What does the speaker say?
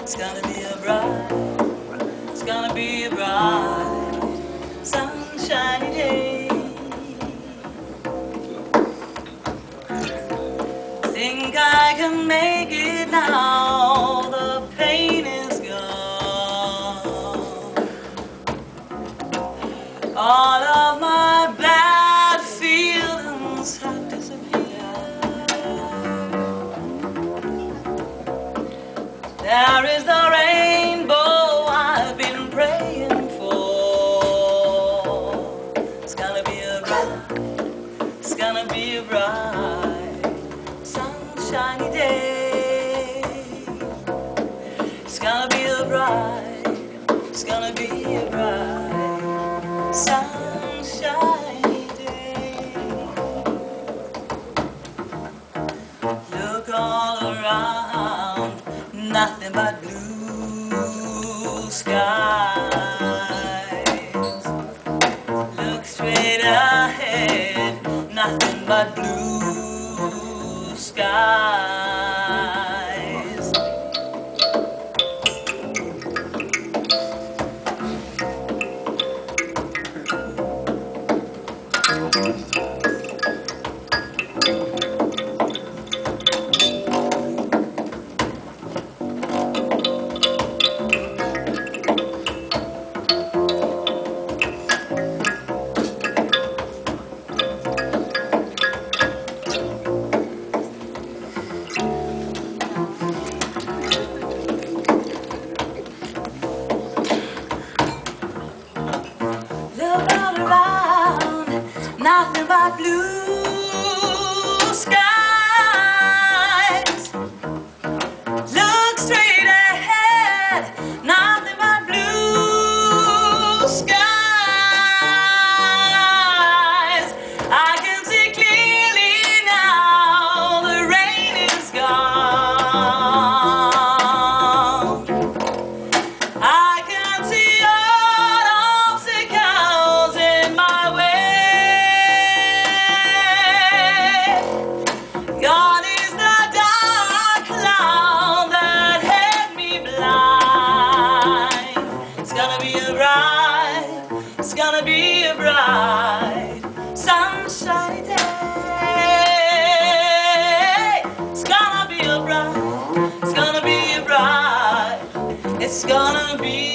It's gonna be a bright, it's gonna be a bright, sunshiny day. Think I can make it now, the pain is gone. All of my bad feelings have disappeared. There is the rainbow I've been praying for. It's gonna be a bright, it's gonna be a bright, sunshiny day. It's gonna be a bright, it's gonna be a bright, sunshiny day. Look all around, nothing but blue skies. Look straight ahead, nothing but blue skies. Look all around, nothing but blue skies. Look straight ahead, nothing but blue skies. I can see clearly now, the rain is gone. I can see all obstacles in my way. Gone is the dark cloud that had me blind. It's gonna be a bright, it's gonna be a bright, sunshiny day. It's gonna be a bright, it's gonna be a bright, it's gonna be